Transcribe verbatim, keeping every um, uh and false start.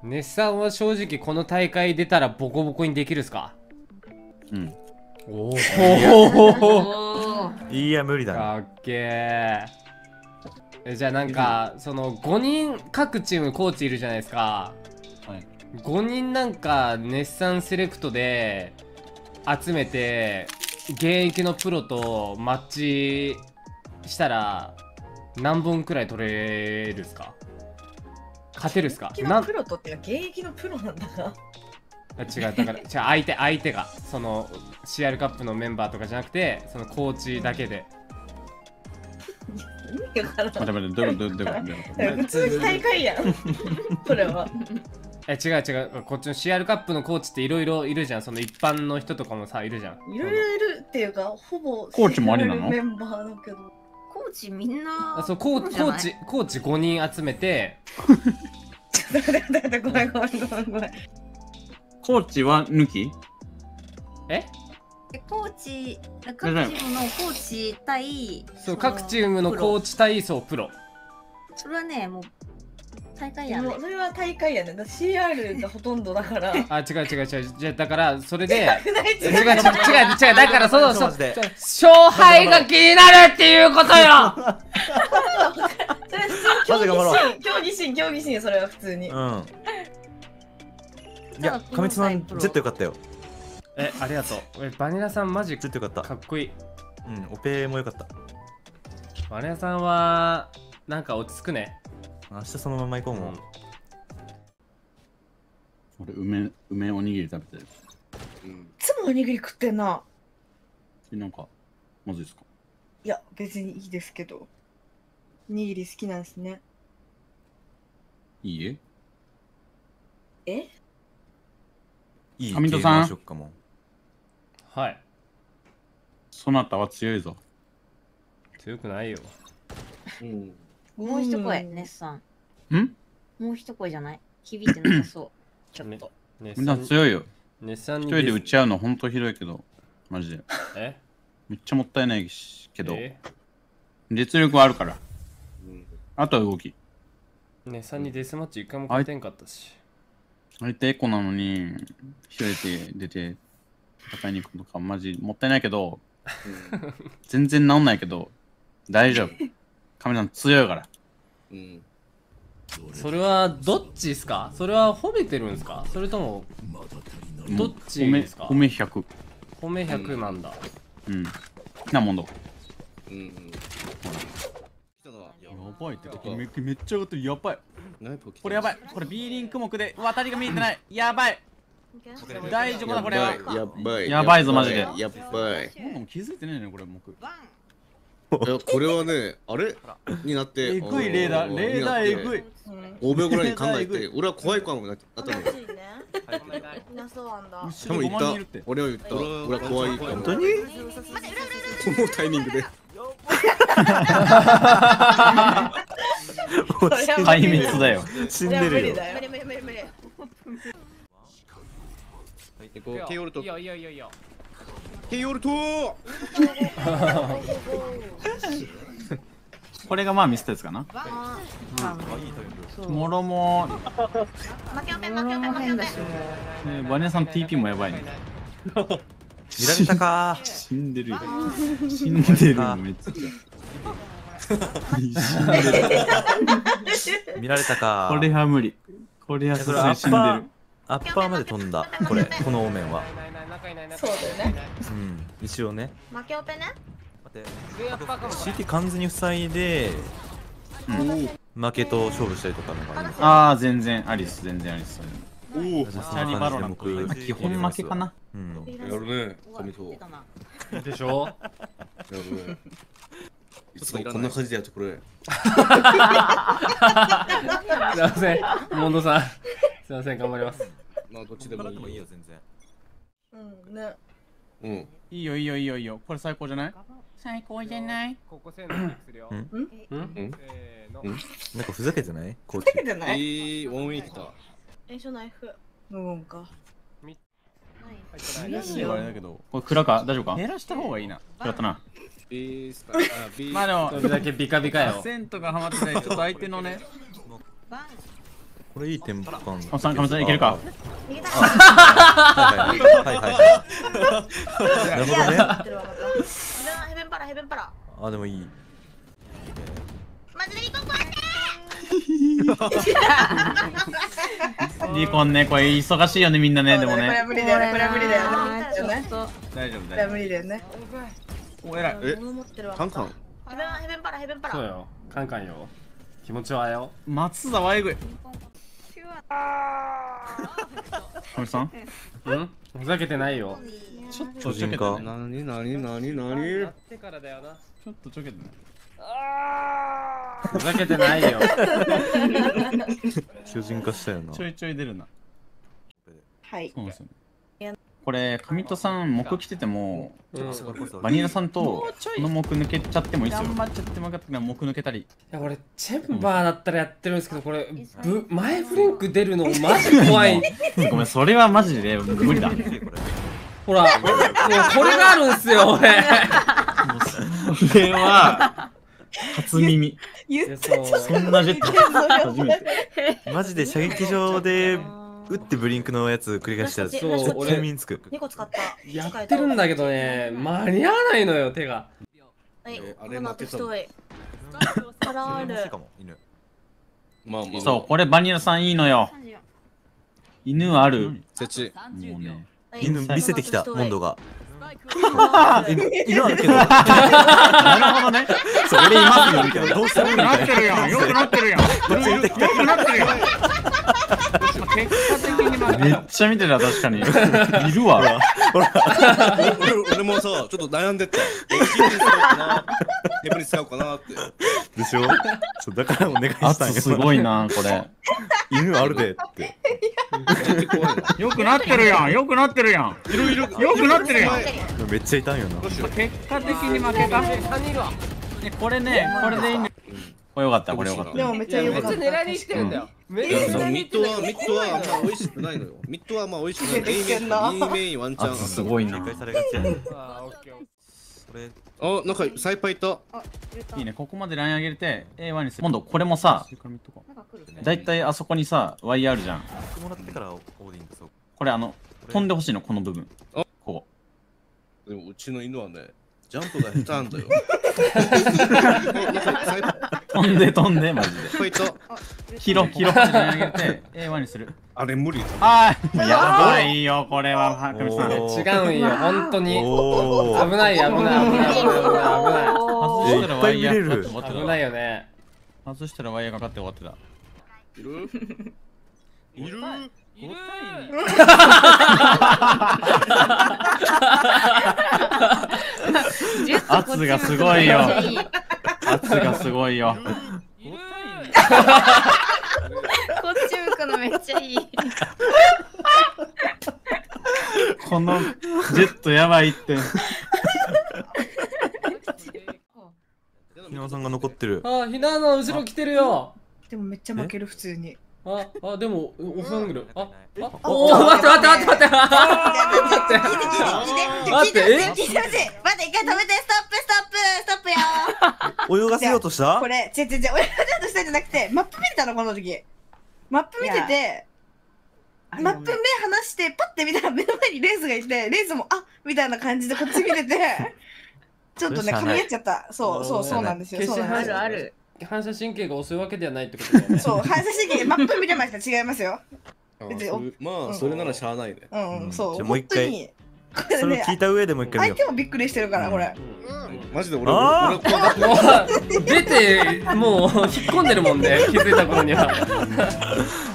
ネッサンは正直この大会出たらボコボコにできるっすか？ うん。 おお。 いや無理だね。 かっけー。えじゃあなんかそのごにん各チームコーチいるじゃないですか。 はい。 ごにんなんかネッサンセレクトで集めて現役のプロとマッチしたら何本くらい取れるっすか？勝てるっすか？ 現役のプロとっていうか現役のプロなんだな。 あ違うだからじゃあ相手相手がその シーアール カップのメンバーとかじゃなくてそのコーチだけで。 意味わからん。 待って待って、どういうことどういうことどういうこと普通に大会やん。それは。 え違う違うこっちの シーアール カップのコーチっていろいろいるじゃん。その一般の人とかもさいるじゃん。 いろいろいるっていうかほぼコーチもありなのメンバーだけど。 コーチみんな。 あそうコーコーチコーチごにん集めて。 ちょっと待って待ってごめんごめんごめんごめん。 コーチは抜き？ え？ コーチ各チームのコーチ対そう各チームのコーチ対そうプロ。 それはねもう大会やね。 それは大会やね。だ シーアール がほとんどだから。 あ違う違う違うじゃあだからそれで違う違う違う違う違うだからそうそう勝敗が気になるっていうことよ。 それ競技シーン競技シーン競技シーンそれは普通に。 うん。いや、上津さん、ジェットよかったよ。 え、ありがとう。え、バニラさんマジジェットよかった。 かっこいい。 うん、オペもよかった。 バニラさんは、なんか落ち着くね。 明日そのまま行こうもん。 俺、梅、梅おにぎり食べてる。 いつもおにぎり食ってんな。 なんか、まずいですか？ いや、別にいいですけど。おにぎり好きなんですね。 いいえ。 え？ いい上戸さんショッカも。 はい。 そなたは強いぞ。 強くないよ。 うん。 もう一声ネッサン。 ん？ もう一声じゃない？響いてなさそう。ちょっと。 ね、 みんな強いよ。 ネッサンに一人で打ち合うのほんとひどいけど、マジで。 え？ めっちゃもったいないけど、 え実力はあるから。あとは動き。 ネッサンにデスマッチ一回も勝てんかったし。 相手エコなのに、一人で出て戦いに行くのか、マジもったいないけど、全然治んないけど、大丈夫。カメさん強いから。 うん。 それはどっちですか？それは褒めてるんですか？それともどっちですか？ 褒めひゃく。 褒めひゃくなんだ。 うん。なもんど。 うんうん。 やばいってめめっちゃ上がってる。やばい。これやばい。これ B リンク目で渡りが見えてない。やばい。大丈夫だこれは。 やばい。 やばいぞマジで。 やばい。 もう気づいてないねこれ目。 いやこれはねあれになって。 えぐいレーダーレーダーえぐい。 ごびょうぐらいに考えて俺は怖いかもなったの。 みんなそうなんだ。 多分言った。俺は言った。俺は怖いかも。本当に？このタイミングで。 壊滅だよ。 死んでるよ。 無理無理無理無理。 こうケイオルト。 いいよいいよいいよいいよ。 ケイオルト。 これがまあミスったやつかな。もろも。 負けオペ負けオペ負けオペ。 バニラさん ティーピー もやばいね。 見られたか。 死んでるよ。死んでるよめっちゃ。 見られたか。 これは無理。これはさすがに死んでる。 アッパーまで飛んだ。これこのオーメンは。 そうだよね。 うん。一応ね。 負けオペね。 待って。シーティー 完全に塞いで負けと勝負したりとかのがあります。 ああ全然アリス全然アリス。 おお。 チャリバロなんか基本負けかな。 うん。 やるね。神と。 でしょ？ やるね。いつもこんな感じでやってこれ。 すいません、モンドさん。すいません、頑張ります。 まあどっちでもいいよ全然。 うんね。 うん。 いいよいいよいいよいいよ。これ最高じゃない？最高じゃない？ ここせんのするよ。 うん？ うん？せーの。 なんかふざけてないコーチ。 ふざけてない？ ええ、ワンウィークだ。 え、ショナイフ。うんか。 いいよあれだけど。これ暗か大丈夫か？減らした方がいいな。暗ったな。 B スター。 まあでもそれだけビカビカよ。 セントがハマってない。ちょっと相手のね。 これいいテンポ感。 おさん、かみさんいけるか。 逃げたはいはいはいはいはい。なるほどね。 ヘベンパラヘベンパラあ、でもいい。 マジでリコンこリコンね、これ忙しいよね、みんなね、でもこれはね。 無理だよねこれは無理だよねちょっと大丈夫、 これは大丈無理だよね夫。お、偉い。 え物持ってるわカンカンヘベンヘベンパラヘベンパラそうよカンカンよ気持ちはよ松田はえぐい。かみさんうんふざけてないよちょっと巨人か。 なになになになにやってからだよなちょっとちょけてない。 ふざけてないよ巨人化したよな。 ちょいちょい出るな。 はいそうなんですよね。これ、上戸さん、木着てても、 うんバニラさんと、この木抜けちゃってもいいっすよ。頑張っちゃってもよかったけど、木抜けたり。 いや俺チェンバーだったらやってるんですけどこれブ前フリンク出るのマジ怖いごめん、それはマジで無理だ。 ほらもうこれがあるんすよ俺それは、初耳。 言っそうそんなジェット初めて。 マジで射撃場で打ってブリンクのやつ繰り返したら、 そうちょっと俺睡眠つく。 にこ使ったやってるんだけどね間に合わないのよ手がはいえあれこの負けた後一重パラあるかも犬。 まあまあそう、これバニラさんいいのよ。犬ある。 設置もうね。 はい犬見せてきたモンドが。 ある犬あるけど。 なるほどね。 そう俺いますよみたいな。どうしたのみたいな。 なってるやん。よくなってるやん。よくなってるやん。結果的にめっちゃ見てるわ、確かに。いるわ。 俺俺もさちょっと悩んでたヘブに使おうかなヘブに使おうかなってでしょ。そうだからお願いしたん圧よ。 すごいな、これ。 犬あるでって。 めっちゃ怖いなよくなってるやん。よくなってるやん。 いるいるよくなってるやん。 めっちゃ痛いよな。 どうしよう結果的に負けた。これね、これでいいね。これよかった、これよかった。 でもめっちゃ良かった狙いにしてるんだよめっいやちゃミッドはミッドはあんま美味しくないのよミッドはあんま美味しくないメインメインメインメインワンチャン圧すごいな。 警戒されがちやね。 あーオッケーオッケこれあなんかサイパーいたいいね、ここまでライン上げて エーワン にする。今度これもさ、だいたいあそこにさ、ワイヤーあるじゃん。 もらってからオーディングそう。 これあの、飛んでほしいの、この部分。 あこでもうちの犬はねジャンプが下手なんだよなんかサイパーう。飛んで飛んで、マジで。 いっぱいいたヒロ、ヒロってライン上げて エーワン にする。 あれ無理あーやばいよ、これは、はかみさん。 おーー違うんよ本当におー。 危ない危ない危ない危ない危ない外したらワイヤーえいっぱい見れる終わってた危ないよね外したらワイヤーかかって終わってた。 いるいる圧がすごいよ。圧がすごいよ。 こっち向くのめっちゃいい。 このジェットやばいって。 ひなおさんが残ってる。 あーひなの後ろ来てるよでもめっちゃ負ける普通にああでもオフアングルあああおお待って待って待って待って待って待ってえ待って一回止めてストップストップストップよ泳がせようとしたこれ、違う違う違う、俺がちょっとしたんじゃなくて、マップ見てたの、この時。マップ見てて、マップ目離して、パッて見たら目の前にレースがいて、レースも、あみたいな感じでこっち見てて、ちょっとね、噛み合っちゃった。そうそう、そうなんですよ。 決してそうなんですよある。 反射神経が遅いわけではないってことだよねそう、反射神経でマップ見てました。違いますよ。 あ別にそれまあそれならしゃあないねうん、うん、そう。 じゃあもう一回本当にこれそれをね、 聞いた上でもう一回見よ相手もびっくりしてるから、これ。 マジで俺俺あー俺怖かったもう出てもう引っ込んでるもんね気づいた頃には